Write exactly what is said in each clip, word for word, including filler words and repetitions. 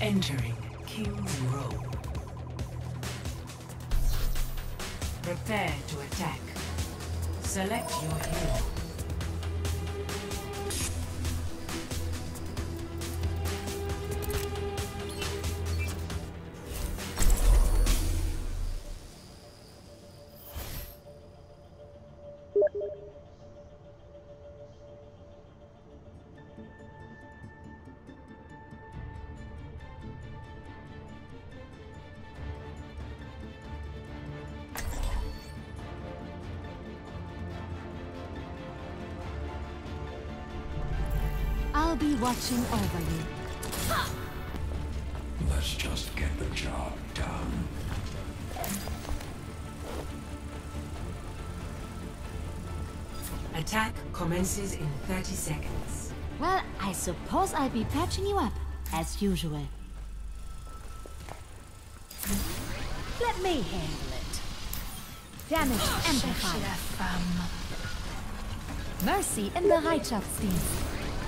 Entering King's Row. Prepare to attack. Select your hero. I'll be watching over you. Let's just get the job done. Attack commences in thirty seconds. Well, I suppose I'll be patching you up, as usual. Let me handle it. Damage amplified. Mercy in Bereitschaftsdienst.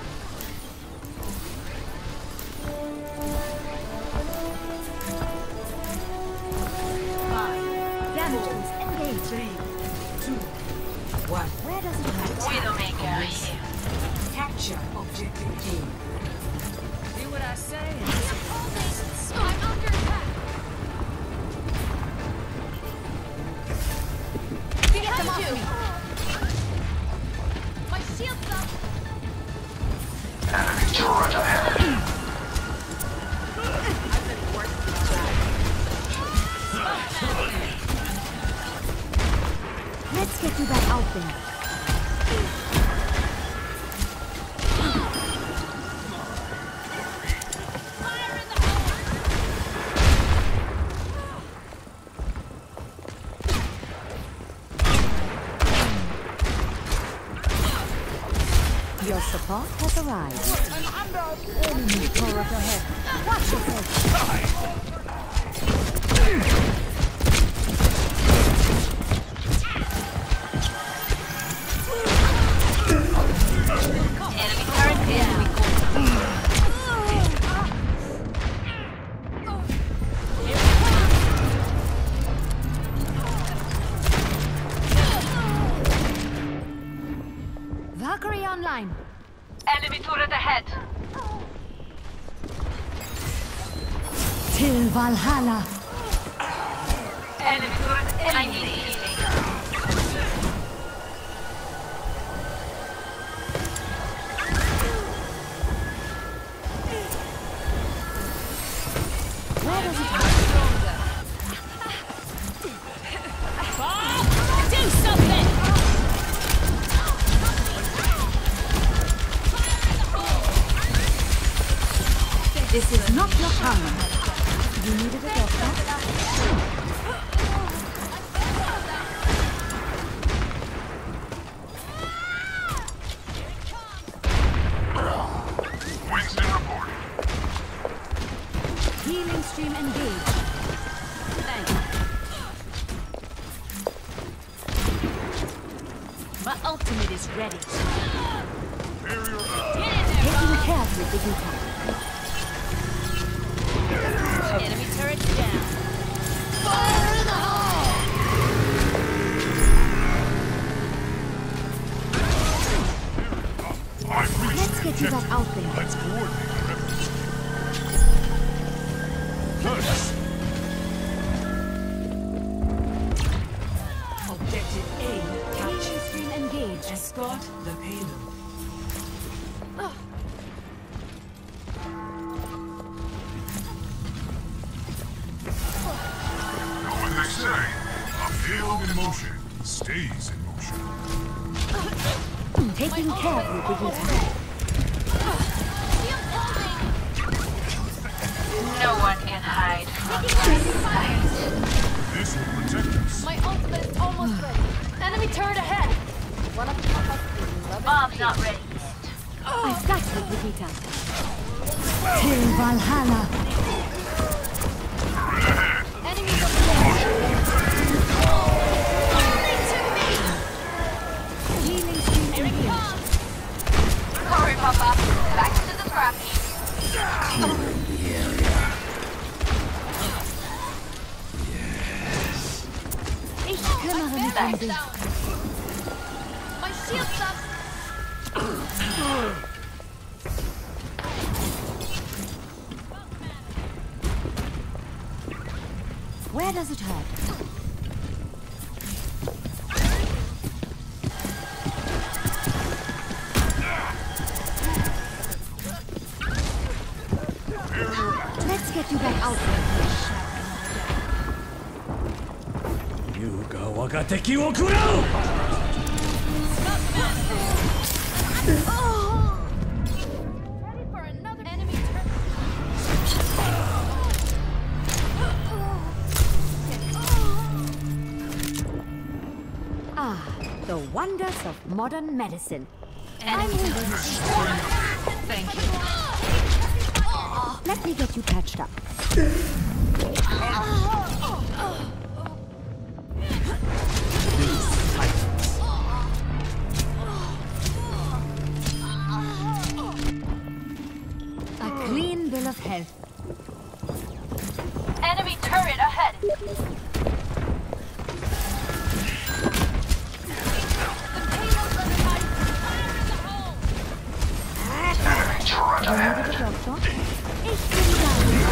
Three, two, one. Where does it matter? Widowmaker here. Capture objective D. Do what I say. I'm under attack. Behind you. My shield's up. Enemy turret ahead. I've been worse than that. Let's get you back out there. Fire in the hole! Your support has arrived. I'm under enemy turret ahead. Watch yourself. Valkyrie online. Enemy turret ahead. Till Valhalla. Enemy turret. I need healing. Where does it go? Do something! This is not your time. You needed a doctor? Winston reporting. Healing stream engaged. Thanks. My ultimate is ready. Barrier up. Taking care of the Vegeta. Enemy turrets down. Fire in the hole! I've reached Let's the get you back objective. out there. Let's coordinate our efforts. Nice. Objective A Healing captured. stream engaged. Escort the payload. Know what they say? A field in motion stays in motion. Taking care of you, Vegeta. No one can hide from my sight. This will protect us. My ultimate is almost ready. Enemy turret ahead. One of the Bomb's not ready yet. I've got you, Vegeta. Till Valhalla. Enemies up there. Healing stream engaged. Sorry, Papa. Back to the scrap heap. Clearing the area. from thee. My shield's up. Where does it hurt? Let's get you back out there. 優が我が敵を食らう Ready for another enemy turret. Ah, the wonders of modern medicine. Enemy Thank you. Let me get you patched up. A clean bill of health. Enemy turret ahead. You needed a doctor? Ich bin da.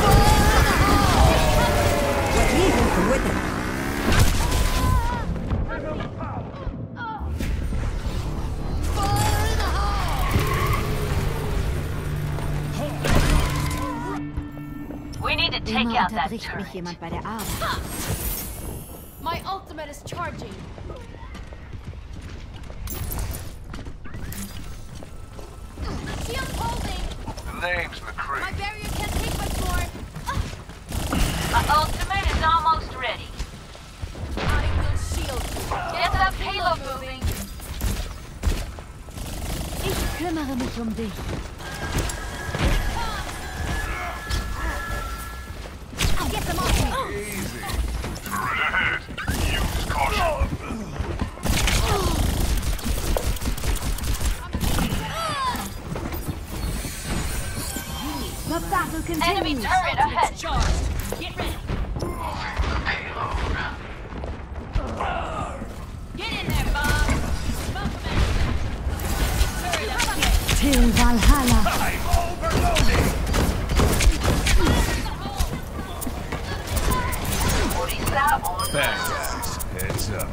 We're leaving with it. We need to take Immer out that unterbricht mich turret. jemand bei der Arbeit. My ultimate is charging. Shield holding. The name's McCree. My barrier can't take much more. My ultimate is almost ready. I will shield. Get that payload moving. Ich kümmere mich um dich. I'll get them off me. Easy. Turret ahead. Use caution. The battle continues. Enemy turret ahead. Charged. Get ready. Get in there, Bob. Smoke 'em out. Turret up here. Till Valhalla. I'm overloading! Orisa on. Bad guys. Heads up.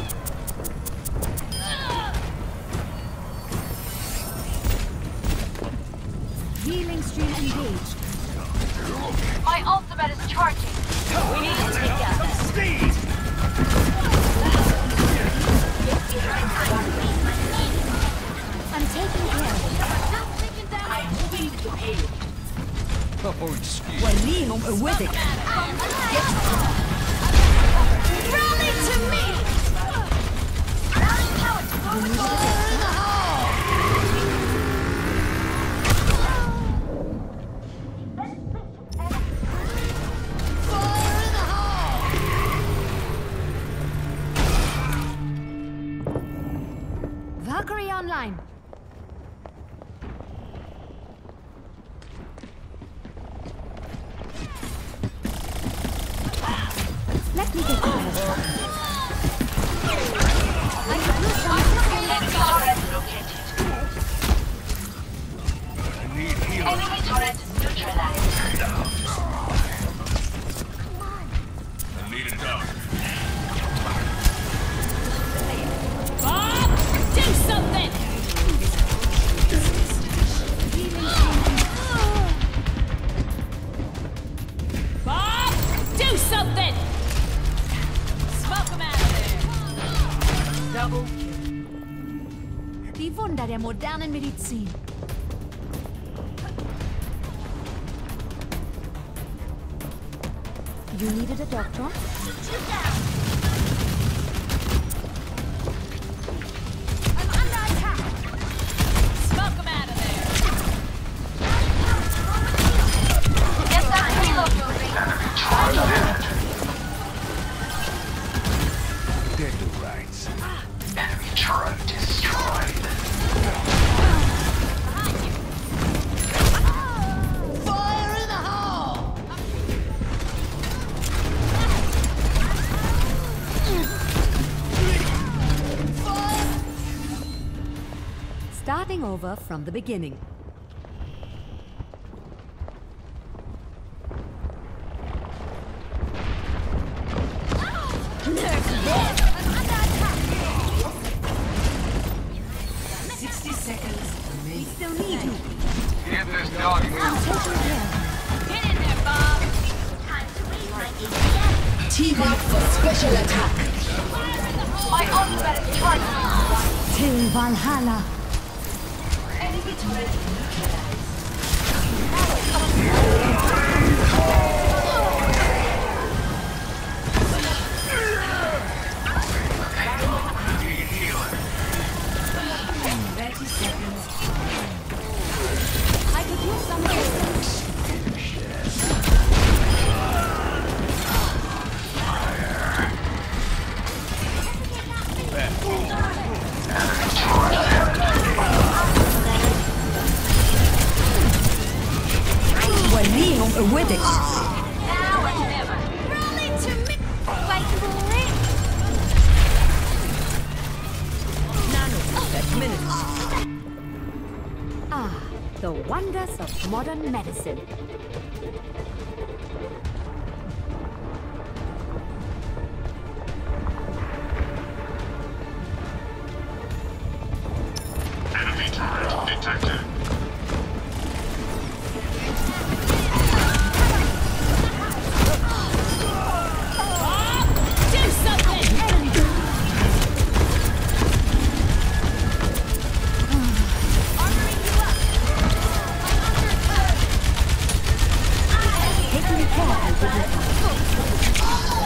Healing stream engaged. My ultimate is charging. We need to take out that. Speed! I'm taking care of it. I'm moving to aid. Oh, excuse We're leaving with it. Rally to me. Valkyrie online. Let me get you out. Enemy turret located. I need healing. Enemy turret neutralized. I need a doctor. Bob, do something. Bob, do something. Smoke 'em out of there. Double kill. Die Wunder der modernen Medizin. You needed a doctor? I'm under attack. Smoke 'em out of there. Get that payload moving. Dead to rights. Enemy turret destroyed. Fire in the hole. over from the beginning. sixty seconds remaining. Still need you. Get this dog I'm taking care. Get in there, Bob. Team up for special attack. My ultimate is charging. Till Valhalla. Enemy turret thirty seconds. I could use some distance. We're with it. Now or never. Rally to me! Fight for it! Nanosecond minutes. Ah, the wonders of modern medicine. Enemy turret detected. Do something! Armoring you up! I'm under attack! Taking care of the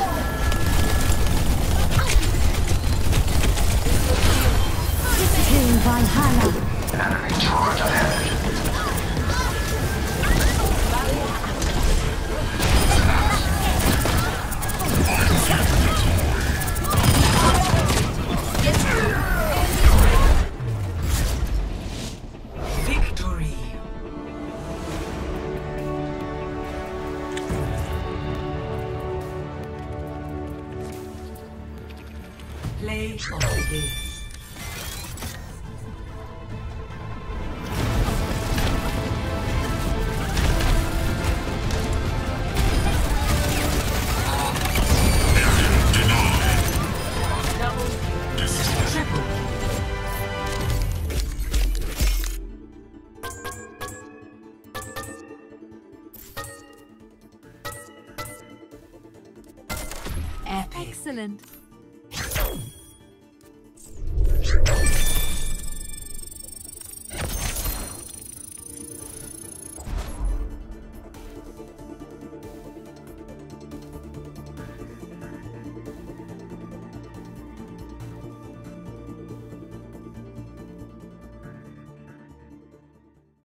Till Valhalla. Enemy turret ahead. Victory. Play of the game. Epic. Excellent.